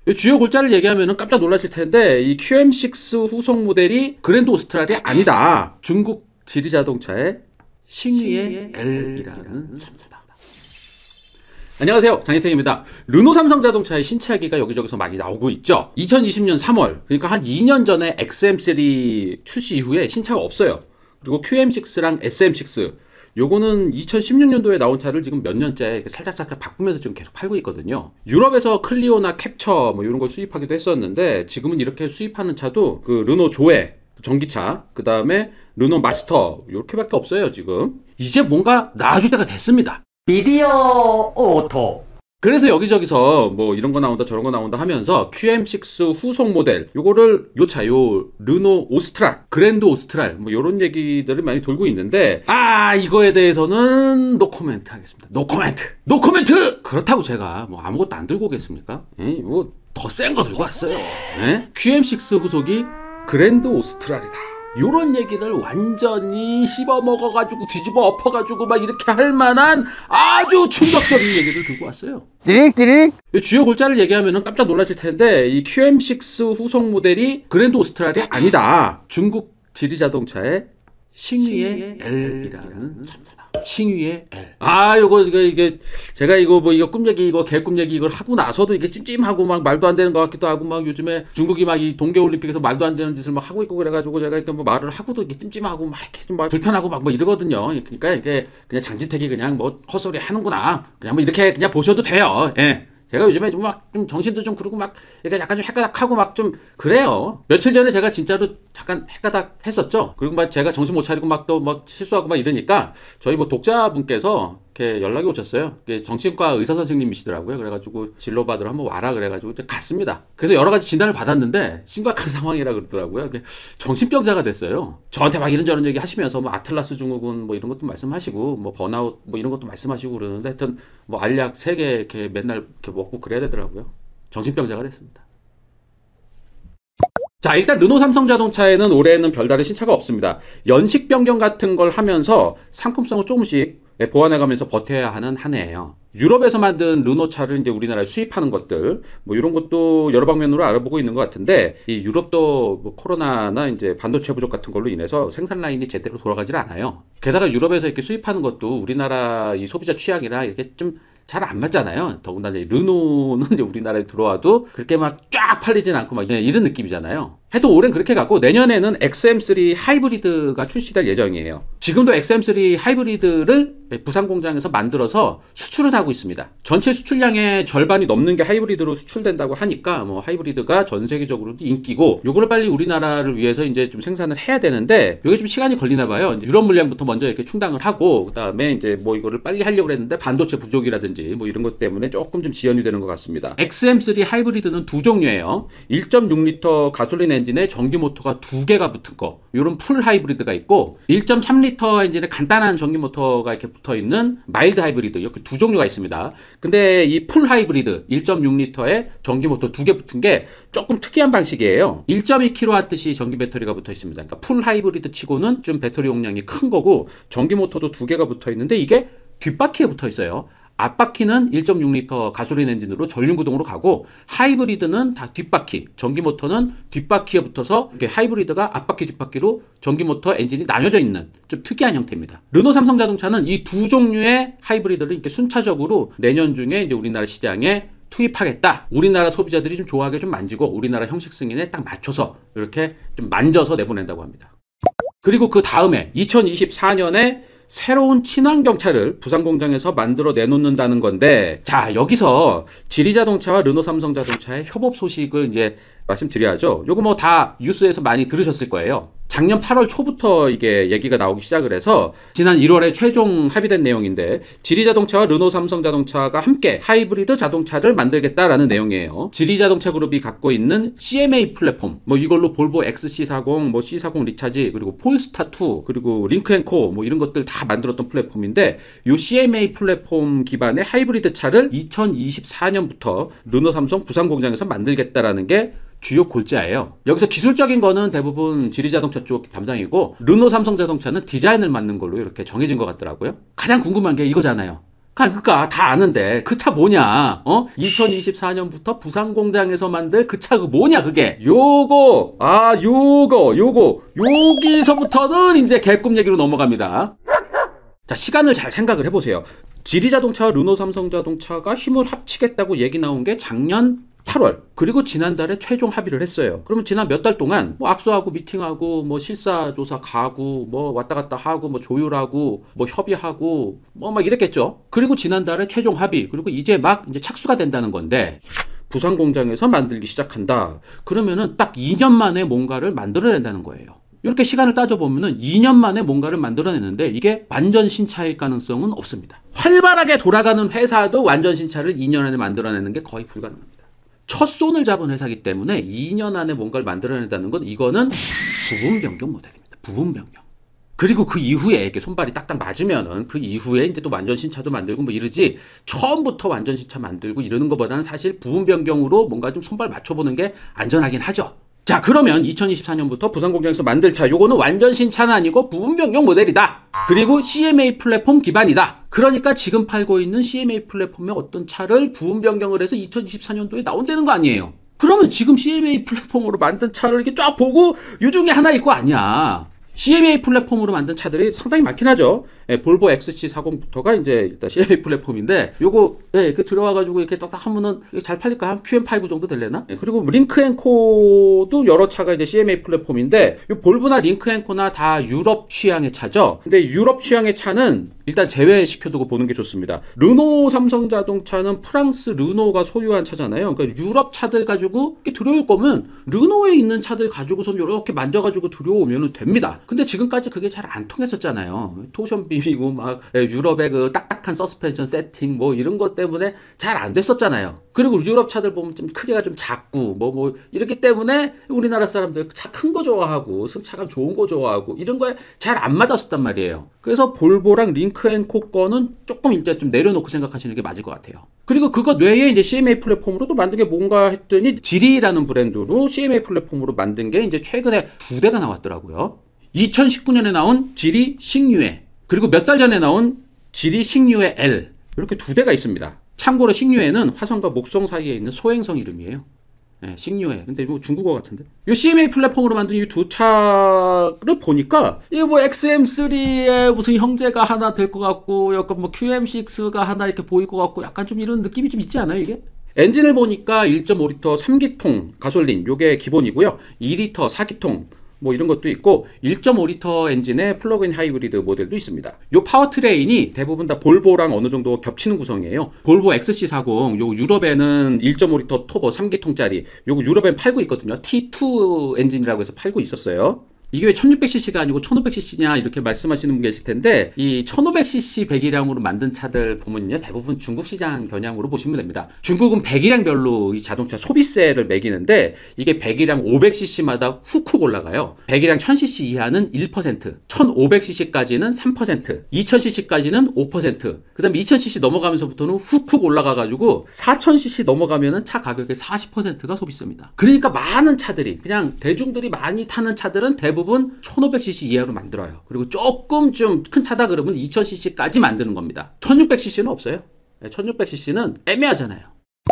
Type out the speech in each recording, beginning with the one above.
주요 골자를 얘기하면 깜짝 놀라실 텐데 이 QM6 후속 모델이 그랜드 오스트랄이 아니다. 중국 지리자동차의 싱위의 L이라는 차입니다. 안녕하세요, 장혜택입니다. 르노 삼성자동차의 신차기가 여기저기서 많이 나오고 있죠. 2020년 3월, 그러니까 한 2년 전에 XM3 출시 이후에 신차가 없어요. 그리고 QM6랑 SM6, 요거는 2016년도에 나온 차를 지금 몇 년째 살짝살짝 바꾸면서 지금 계속 팔고 있거든요. 유럽에서 클리오나 캡처 뭐 이런 걸 수입하기도 했었는데, 지금은 이렇게 수입하는 차도 그 르노 조에 전기차, 그 다음에 르노 마스터, 이렇게밖에 없어요. 지금 이제 뭔가 나아질 때가 됐습니다. 비디오 오토. 그래서 여기저기서 뭐 이런 거 나온다 저런 거 나온다 하면서 QM6 후속 모델 요거를 요 르노 오스트랄, 그랜드 오스트랄 뭐 요런 얘기들을 많이 돌고 있는데, 이거에 대해서는 노코멘트 하겠습니다. 노코멘트. 그렇다고 제가 뭐 아무것도 안 들고 오겠습니까? 뭐 더 센 거 들고 왔어요. QM6 후속이 그랜드 오스트랄이다, 요런 얘기를 완전히 씹어먹어가지고 뒤집어 엎어가지고 막 이렇게 할 만한 아주 충격적인 얘기를 들고 왔어요. 띠릭. 주요 골자를 얘기하면 깜짝 놀라실 텐데 이 QM6 후속 모델이 그랜드 오스트랄이 아니다. 중국 지리자동차의 싱위의 L이라는 차입니다. 싱위의 L. 이게 제가 이거 꿈 얘기, 이거 개꿈 얘기 이걸 하고 나서도 이게 찜찜하고 막 말도 안 되는 것 같기도 하고, 막 요즘에 중국이 막 이 동계올림픽에서 말도 안 되는 짓을 막 하고 있고 그래가지고 제가 이렇게 뭐 말을 하고도 이게 찜찜하고 막 이렇게 좀 막 불편하고 막 뭐 이러거든요. 그러니까 이게 그냥 장지택이 그냥 뭐 헛소리 하는구나, 그냥 뭐 이렇게 그냥 보셔도 돼요. 제가 요즘에 좀 정신도 좀 그러고 막 약간 좀 헷가닥하고 막 좀 그래요. 며칠 전에 제가 진짜로 잠깐 헷가닥 했었죠. 그리고 막 제가 정신 못 차리고 막 또 막 실수하고 막 이러니까 저희 뭐 독자분께서 이렇게 연락이 오셨어요. 정신과 의사 선생님이시더라고요. 그래가지고 진료 받으러 한번 와라 그래가지고 갔습니다. 그래서 여러 가지 진단을 받았는데 심각한 상황이라 그러더라고요. 정신병자가 됐어요. 저한테 막 이런저런 얘기 하시면서 뭐 아틀라스 증후군 뭐 이런 것도 말씀하시고 뭐 번아웃 뭐 이런 것도 말씀하시고 그러는데, 하여튼 뭐 알약 3개 이렇게 맨날 이렇게 먹고 그래야 되더라고요. 정신병자가 됐습니다. 자, 일단 르노 삼성자동차에는 올해는 별다른 신차가 없습니다. 연식 변경 같은 걸 하면서 상품성을 조금씩 보완해가면서 버텨야 하는 한 해예요. 유럽에서 만든 르노 차를 이제 우리나라에 수입하는 것들, 뭐 이런 것도 여러 방면으로 알아보고 있는 것 같은데, 이 유럽도 뭐 코로나나 이제 반도체 부족 같은 걸로 인해서 생산 라인이 제대로 돌아가질 않아요. 게다가 유럽에서 이렇게 수입하는 것도 우리나라 이 소비자 취향이랑 이렇게 좀 잘 안 맞잖아요. 더군다나 르노는 이제 우리나라에 들어와도 그렇게 막 쫙 팔리진 않고 막 이런 느낌이잖아요. 해도 올해는 그렇게 갖고 내년에는 XM3 하이브리드가 출시될 예정이에요. 지금도 XM3 하이브리드를 부산 공장에서 만들어서 수출을 하고 있습니다. 전체 수출량의 절반이 넘는 게 하이브리드로 수출된다고 하니까 뭐 하이브리드가 전 세계적으로도 인기고, 요거를 빨리 우리나라를 위해서 이제 좀 생산을 해야 되는데 요게 좀 시간이 걸리나 봐요. 유럽 물량부터 먼저 이렇게 충당을 하고, 그다음에 이제 뭐 이거를 빨리 하려고 했는데 반도체 부족이라든지 뭐 이런 것 때문에 조금 좀 지연이 되는 것 같습니다. XM3 하이브리드는 두 종류예요. 1.6L 가솔린 엔진에 전기 모터가 2개가 붙은 거, 요런 풀 하이브리드가 있고, 1.3L 엔진에 간단한 전기 모터가 이렇게 붙어 있는 마일드 하이브리드, 이렇게 두 종류가 있습니다. 근데 이 풀 하이브리드 1.6L에 전기 모터 2개 붙은 게 조금 특이한 방식이에요. 1.2kWh 전기 배터리가 붙어 있습니다. 그러니까 풀 하이브리드 치고는 좀 배터리 용량이 큰 거고, 전기 모터도 2개가 붙어 있는데 이게 뒷바퀴에 붙어 있어요. 앞바퀴는 1.6L 가솔린 엔진으로 전륜구동으로 가고, 하이브리드는 다 뒷바퀴, 전기모터는 뒷바퀴에 붙어서 이렇게 하이브리드가 앞바퀴 뒷바퀴로 전기모터 엔진이 나뉘어져 있는 좀 특이한 형태입니다. 르노 삼성자동차는 이 두 종류의 하이브리드를 이렇게 순차적으로 내년 중에 이제 우리나라 시장에 투입하겠다. 우리나라 소비자들이 좀 좋아하게 좀 만지고 우리나라 형식 승인에 딱 맞춰서 이렇게 좀 만져서 내보낸다고 합니다. 그리고 그 다음에 2024년에 새로운 친환경차를 부산 공장에서 만들어 내놓는다는 건데, 자, 여기서 지리자동차와 르노 삼성자동차의 협업 소식을 이제 말씀드려야죠. 요거 뭐 다 뉴스에서 많이 들으셨을 거예요. 작년 8월 초부터 이게 얘기가 나오기 시작을 해서 지난 1월에 최종 합의된 내용인데, 지리자동차와 르노 삼성자동차가 함께 하이브리드 자동차를 만들겠다라는 내용이에요. 지리자동차 그룹이 갖고 있는 CMA 플랫폼, 뭐 이걸로 볼보 XC40, 뭐 C40 리차지, 그리고 폴스타2, 그리고 링크앤코 뭐 이런 것들 다 만들었던 플랫폼인데, 요 CMA 플랫폼 기반의 하이브리드 차를 2024년부터 르노 삼성 부산 공장에서 만들겠다라는 게 주요 골자예요. 여기서 기술적인 거는 대부분 지리자동차 쪽 담당이고, 르노 삼성자동차는 디자인을 맡는 걸로 이렇게 정해진 것 같더라고요. 가장 궁금한 게 이거잖아요. 그러니까 다 아는데 그 차 뭐냐? 2024년부터 부산 공장에서 만들 그 차 그 뭐냐 그게? 요거 여기서부터는 이제 개꿈 얘기로 넘어갑니다. 자, 시간을 잘 생각을 해보세요. 지리자동차와 르노 삼성자동차가 힘을 합치겠다고 얘기 나온 게 작년 8월. 그리고 지난달에 최종 합의를 했어요. 그러면 지난 몇 달 동안 뭐 악수하고 미팅하고 뭐 실사조사 가고 뭐 왔다 갔다 하고 뭐 조율하고 뭐 협의하고 뭐 막 이랬겠죠. 그리고 지난달에 최종 합의. 그리고 이제 막 이제 착수가 된다는 건데 부산 공장에서 만들기 시작한다. 그러면은 딱 2년 만에 뭔가를 만들어낸다는 거예요. 이렇게 시간을 따져보면은 2년 만에 뭔가를 만들어내는데 이게 완전 신차일 가능성은 없습니다. 활발하게 돌아가는 회사도 완전 신차를 2년 안에 만들어내는 게 거의 불가능합니다. 첫 손을 잡은 회사이기 때문에 2년 안에 뭔가를 만들어낸다는 건 이거는 부분 변경 모델입니다. 부분 변경. 그리고 그 이후에 이렇게 손발이 딱딱 맞으면은 그 이후에 이제 또 완전 신차도 만들고 뭐 이러지 처음부터 완전 신차 만들고 이러는 것보다는 사실 부분 변경으로 뭔가 좀 손발 맞춰보는 게 안전하긴 하죠. 자, 그러면 2024년부터 부산 공장에서 만들 차, 요거는 완전 신차는 아니고 부분 변경 모델이다. 그리고 CMA 플랫폼 기반이다. 그러니까 지금 팔고 있는 CMA 플랫폼의 어떤 차를 부분 변경을 해서 2024년도에 나온다는 거 아니에요. 그러면 지금 CMA 플랫폼으로 만든 차를 이렇게 쫙 보고 이 중에 하나 있고 아니야. CMA 플랫폼으로 만든 차들이 상당히 많긴 하죠. 볼보 XC40부터가 이제 일단 CMA 플랫폼인데 요거 그 들어와가지고 이렇게 딱 하면은 잘 팔릴까? 한 QM5 정도 될래나? 그리고 링크앤코도 여러 차가 이제 CMA 플랫폼인데 요 볼보나 링크앤코나 다 유럽 취향의 차죠. 근데 유럽 취향의 차는 일단 제외시켜두고 보는 게 좋습니다. 르노 삼성자동차는 프랑스 르노가 소유한 차잖아요. 그러니까 유럽 차들 가지고 이렇게 들어올 거면 르노에 있는 차들 가지고선 이렇게 만져가지고 들어오면 됩니다. 근데 지금까지 그게 잘 안 통했었잖아요. 토션 비비고 막 유럽의 그 딱딱한 서스펜션 세팅 뭐 이런 것 때문에 잘 안 됐었잖아요. 그리고 유럽 차들 보면 좀 크기가 좀 작고 뭐 이렇기 때문에 우리나라 사람들 차 큰 거 좋아하고 승차감 좋은 거 좋아하고 이런 거에 잘 안 맞았었단 말이에요. 그래서 볼보랑 링크앤코 거는 조금 이제 좀 내려놓고 생각하시는 게 맞을 것 같아요. 그리고 그거 외에 이제 CMA 플랫폼으로도 만든 게 뭔가 했더니 지리라는 브랜드로 CMA 플랫폼으로 만든 게 이제 최근에 2대가 나왔더라고요. 2019년에 나온 지리 식류에 그리고 몇 달 전에 나온 지리 식류에 L 이렇게 2대가 있습니다. 참고로 식류에는 화성과 목성 사이에 있는 소행성 이름이에요. 네, 식류에. 근데 이거 중국어 같은데. 이 CMA 플랫폼으로 만든 이 두 차를 보니까 이게 뭐 XM3의 무슨 형제가 하나 될 것 같고 약간 뭐 QM6가 하나 이렇게 보일 것 같고 약간 좀 이런 느낌이 좀 있지 않아요, 이게? 엔진을 보니까 1.5리터 3기통 가솔린 요게 기본이고요. 2리터 4기통 뭐 이런 것도 있고 1.5리터 엔진의 플러그인 하이브리드 모델도 있습니다. 요 파워트레인이 대부분 다 볼보랑 어느 정도 겹치는 구성이에요. 볼보 XC40 요 유럽에는 1.5리터 터보 3기통짜리 요거 유럽엔 팔고 있거든요. T2 엔진이라고 해서 팔고 있었어요. 이게 왜 1600cc가 아니고 1500cc냐 이렇게 말씀하시는 분 계실 텐데 이 1500cc 배기량으로 만든 차들 보면요 대부분 중국 시장 겨냥으로 보시면 됩니다. 중국은 배기량별로 이 자동차 소비세를 매기는데 이게 배기량 500cc마다 훅훅 올라가요. 배기량 1000cc 이하는 1%, 1500cc까지는 3%, 2000cc까지는 5%, 그 다음에 2000cc 넘어가면서부터는 훅훅 올라가가지고 4000cc 넘어가면은 차 가격의 40%가 소비세입니다. 그러니까 많은 차들이 그냥 대중들이 많이 타는 차들은 대부분 1500cc 이하로 만들어요. 그리고 조금 좀 큰 차다 그러면 2000cc까지 만드는 겁니다. 1600cc는 없어요. 1600cc는 애매하잖아요.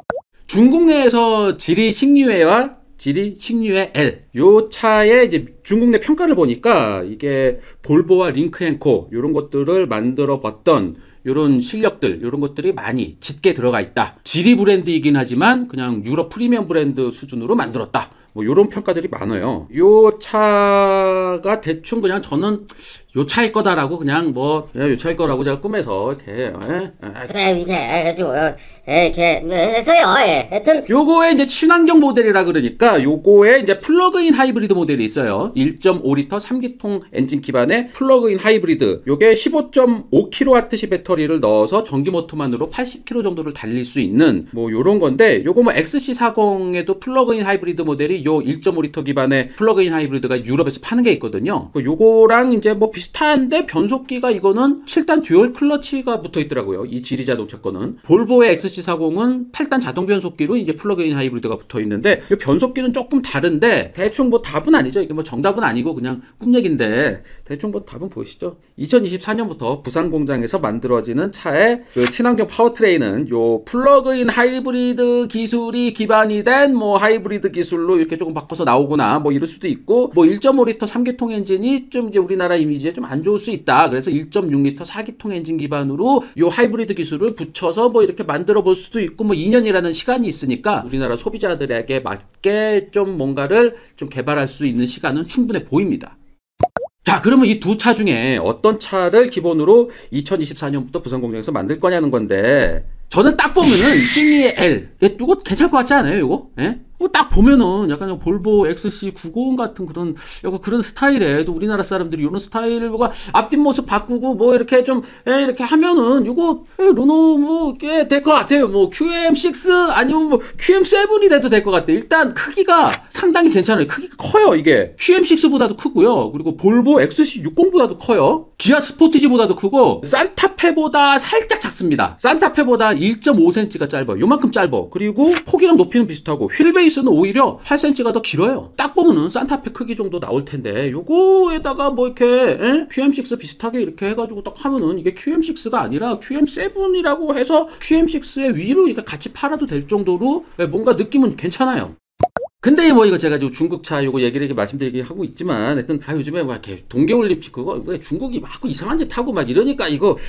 중국 내에서 지리 식류회와 지리 식류회 L 요 차의 이제 중국 내 평가를 보니까 이게 볼보와 링크앤코 이런 것들을 만들어 봤던 요런 실력들, 요런 것들이 많이 짙게 들어가 있다. 지리 브랜드이긴 하지만 그냥 유럽 프리미엄 브랜드 수준으로 만들었다. 뭐 요런 평가들이 많아요. 요 차가 대충 그냥 저는 요 차일 거다라고 그냥 뭐 요 차일 거라고 제가 꿈에서 이렇게 그래, 이렇게 해가지고, 이렇게 해서요, 하여튼. 요거에 이제 친환경 모델이라 그러니까 요거에 이제 플러그인 하이브리드 모델이 있어요. 1.5리터 3기통 엔진 기반의 플러그인 하이브리드. 요게 15.5kWh 배터리를 넣어서 전기 모터만으로 80km 정도를 달릴 수 있는 뭐 요런 건데 요거 뭐 XC40에도 플러그인 하이브리드 모델이 요 1.5리터 기반의 플러그인 하이브리드가 유럽에서 파는 게 있거든요. 요거랑 이제 뭐 비슷한데 변속기가 이거는 7단 듀얼 클러치가 붙어 있더라고요. 이 지리 자동차 거는. 볼보의 XC XC40은 8단 자동 변속기로 이제 플러그인 하이브리드가 붙어 있는데 이 변속기는 조금 다른데 대충 뭐 답은 아니죠. 이게 뭐 정답은 아니고 그냥 꿈 얘기인데 대충 뭐 답은 보이시죠? 2024년부터 부산 공장에서 만들어지는 차의 그 친환경 파워트레인은 요 플러그인 하이브리드 기술이 기반이 된 뭐 하이브리드 기술로 이렇게 조금 바꿔서 나오거나 뭐 이럴 수도 있고 뭐 1.5리터 3기통 엔진이 좀 이제 우리나라 이미지에 좀 안 좋을 수 있다. 그래서 1.6리터 4기통 엔진 기반으로 요 하이브리드 기술을 붙여서 뭐 이렇게 만들어 볼 수도 있고 뭐 2년이라는 시간이 있으니까 우리나라 소비자들에게 맞게 좀 뭔가를 좀 개발할 수 있는 시간은 충분해 보입니다. 자, 그러면 이 두 차 중에 어떤 차를 기본으로 2024년부터 부산 공장에서 만들 거냐는 건데 저는 딱 보면은 싱리의 L 이거 괜찮을 것 같지 않아요? 이거? 예? 딱 보면은 약간 볼보 XC90 같은 그런 약간 그런 스타일에 또 우리나라 사람들이 이런 스타일을 뭐가 앞뒷모습 바꾸고 뭐 이렇게 좀 이렇게 하면은 이거 르노 뭐 꽤 될 것 같아요. 뭐 QM6 아니면 뭐 QM7이 돼도 될 것 같아. 일단 크기가 상당히 괜찮아요. 크기가 커요. 이게 QM6보다도 크고요. 그리고 볼보 XC60보다도 커요. 기아 스포티지보다도 크고 산타페보다 살짝 작습니다. 산타페보다 1.5cm가 짧아요. 요만큼 짧아. 그리고 폭이랑 높이는 비슷하고 휠베이스는 오히려 8cm가 더 길어요. 딱 보면은 산타페 크기 정도 나올 텐데 요거에다가 뭐 이렇게 QM6 비슷하게 이렇게 해가지고 딱 하면은 이게 QM6가 아니라 QM7이라고 해서 QM6의 위로 이렇게 같이 팔아도 될 정도로 뭔가 느낌은 괜찮아요. 근데 뭐 이거 제가 지금 중국차 요거 얘기를 이렇게 말씀드리긴 하고 있지만 하여튼 요즘에 막 이렇게 동계올림픽 그거 중국이 막 이상한 짓 하고 막 이러니까 이거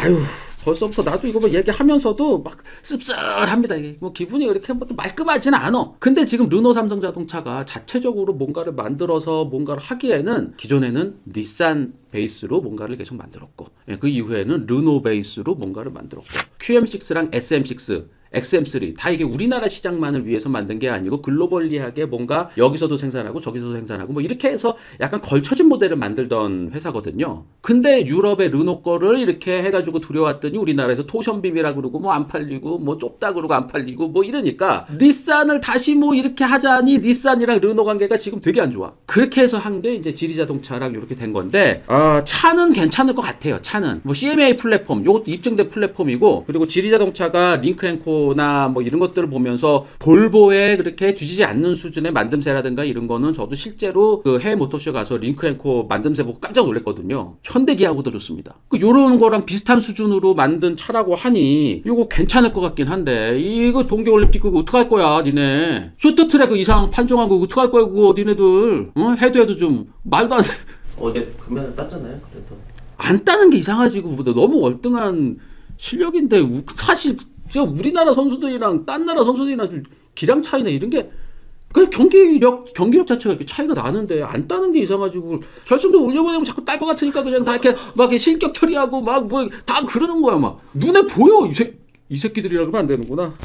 벌써부터 나도 이거 뭐 얘기하면서도 막 씁쓸합니다. 이게 뭐 기분이 그렇게 뭐 말끔하지는 않아. 근데 지금 르노 삼성 자동차가 자체적으로 뭔가를 만들어서 뭔가를 하기에는 기존에는 닛산 베이스로 뭔가를 계속 만들었고 그 이후에는 르노 베이스로 뭔가를 만들었고 QM6랑 SM6 XM3 다 이게 우리나라 시장만을 위해서 만든 게 아니고 글로벌리하게 뭔가 여기서도 생산하고 저기서도 생산하고 뭐 이렇게 해서 약간 걸쳐진 모델을 만들던 회사거든요. 근데 유럽의 르노 거를 이렇게 해가지고 들여왔더니 우리나라에서 토션빔이라 그러고 뭐 안 팔리고 뭐 좁다 그러고 안 팔리고 뭐 이러니까 닛산을 다시 뭐 이렇게 하자니 닛산이랑 르노 관계가 지금 되게 안 좋아. 그렇게 해서 한 게 이제 지리자동차랑 이렇게 된 건데 차는 괜찮을 것 같아요. 차는 뭐 CMA 플랫폼 요것도 입증된 플랫폼이고 그리고 지리자동차가 링크앤코 나 뭐 이런 것들을 보면서 볼보에 그렇게 뒤지지 않는 수준의 만듦새라든가 이런 거는 저도 실제로 그 해외 모터쇼 가서 링크앤코 만듦새 보고 깜짝 놀랐거든요. 현대기아하고도 좋습니다. 요런 거랑 비슷한 수준으로 만든 차라고 하니 이거 괜찮을 것 같긴 한데 이거 동계올림픽 그거 어떡할 거야 니네. 쇼트트랙 이상 판정한 거 어떡할 거야 그거 니네들. 해도 좀 말도 안 돼. 어제 금메달 땄잖아요. 그래도 안 따는 게 이상하지. 너무 월등한 실력인데 사실 제가 우리나라 선수들이랑 딴 나라 선수들이랑 좀 기량 차이나 이런 게 그냥 경기력 자체가 이렇게 차이가 나는데 안 따는 게 이상하지고 결승도 올려보내면 자꾸 딸 것 같으니까 그냥 다 이렇게 막 이렇게 실격 처리하고 막 뭐 다 그러는 거야 막 눈에 보여 이 새끼들이라 그러면 안 되는구나.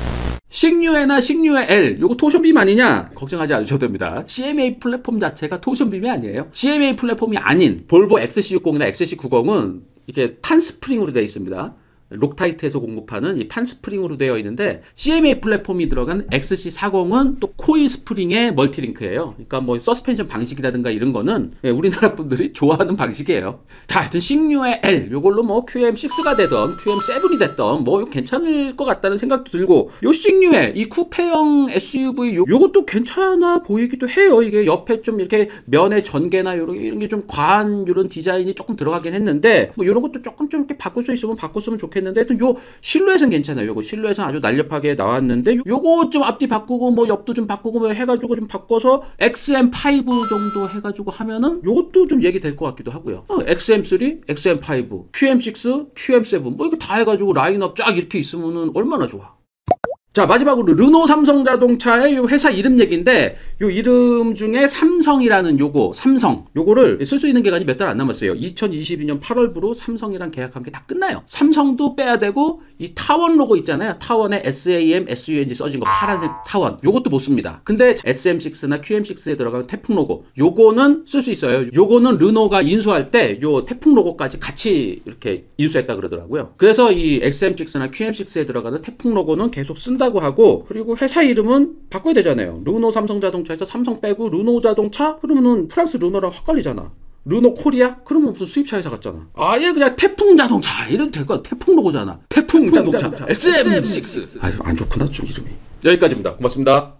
싱유에나 싱유에 L 요거 토션빔 아니냐 걱정하지 않으셔도 됩니다. CMA 플랫폼 자체가 토션빔이 아니에요. CMA 플랫폼이 아닌 볼보 XC60이나 XC90은 이렇게 판스프링으로 되어 있습니다. 록타이트에서 공급하는 이 판스프링으로 되어 있는데 CMA 플랫폼이 들어간 XC40은 또 코일 스프링의 멀티링크예요. 그러니까 뭐 서스펜션 방식이라든가 이런 거는 우리나라 분들이 좋아하는 방식이에요. 자, 하여튼 싱유의 L 요걸로 뭐 QM6가 되든 QM7이 됐든 뭐 괜찮을 것 같다는 생각도 들고 요 싱유의 이 쿠페형 SUV 요것도 괜찮아 보이기도 해요. 이게 옆에 좀 이렇게 면의 전개나 이런 게 좀 과한 이런 디자인이 조금 들어가긴 했는데 뭐 이런 것도 조금 좀 이렇게 바꿀 수 있으면 바꿨으면 좋겠는데 하여튼 요 실루엣은 괜찮아요. 요거 실루엣은 아주 날렵하게 나왔는데 요거 좀 앞뒤 바꾸고 뭐 옆도 좀 바꾸고 뭐 해가지고 좀 바꿔서 XM5 정도 해가지고 하면은 요것도 좀 얘기될 것 같기도 하고요. XM3, XM5, QM6, QM7 뭐 이거 다 해가지고 라인업 쫙 이렇게 있으면은 얼마나 좋아. 자, 마지막으로 르노 삼성 자동차의 요 회사 이름 얘기인데 요 이름 중에 삼성이라는 삼성 요거를 쓸 수 있는 기간이 몇 달 안 남았어요. 2022년 8월부로 삼성이랑 계약한 게 다 끝나요. 삼성도 빼야 되고 이 타원 로고 있잖아요. 타원에 SAM, SUNG 써진 거 파란색 타원 요것도 못 씁니다. 근데 SM6나 QM6에 들어가는 태풍 로고 요거는 쓸 수 있어요. 요거는 르노가 인수할 때 요 태풍 로고까지 같이 이렇게 인수했다 그러더라고요. 그래서 이 XM6나 QM6에 들어가는 태풍 로고는 계속 쓴다고 하고 그리고 회사 이름은 바꿔야 되잖아요. 르노 삼성 자동차에서 삼성 빼고 르노 자동차 그러면은 프랑스 르노랑 헷갈리잖아. 르노 코리아? 그러면 무슨 수입차 회사 같잖아. 아예 그냥 태풍 자동차 이래도 될 거야. 태풍 로고잖아. 태풍 자동차 SM6. 아유 안 좋구나 좀 이름이. 여기까지입니다. 고맙습니다.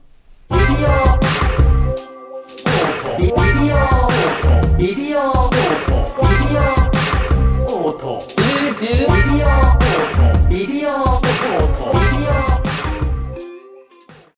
미디어 오토